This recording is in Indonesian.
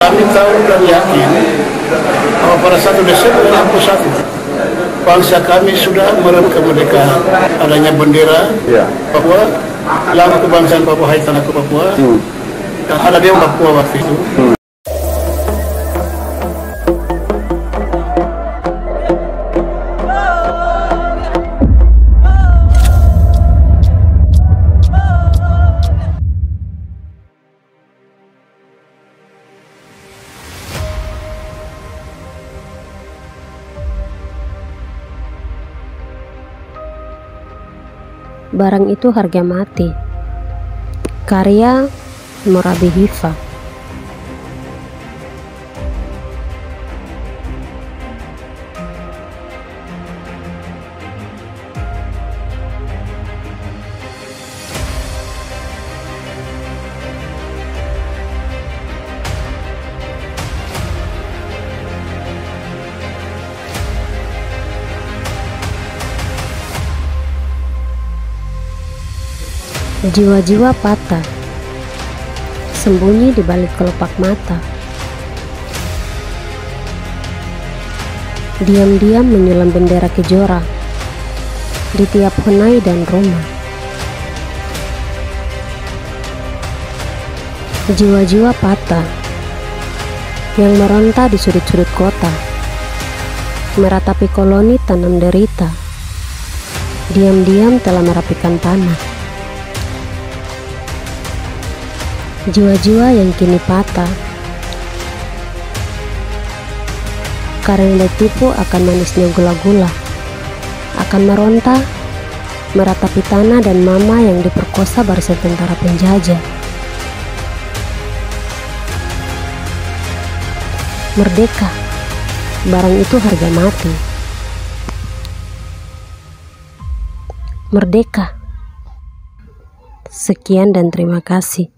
Kami tahu dan yakin bahwa pada 1 Desember 1961 bangsa kami sudah merebut kemerdekaan. Adanya bendera Papua, lambang kebangsaan Papua, Hai Tanahku Papua, dan ada Dewa Papua waktu itu. Barang itu harga mati. Karya Morabi Hifa. Jiwa-jiwa patah, sembunyi di balik kelopak mata. Diam-diam menyulam bendera Kejora di tiap hunai dan rumah. Jiwa-jiwa patah yang meronta di sudut-sudut kota, meratapi koloni tanam derita, diam-diam telah merapikan tanah. Jiwa-jiwa yang kini patah karena ditipu akan manisnya gula-gula, akan meronta meratapi tanah dan mama yang diperkosa barisan tentara penjajah. Merdeka, barang itu harga mati. Merdeka. Sekian dan terima kasih.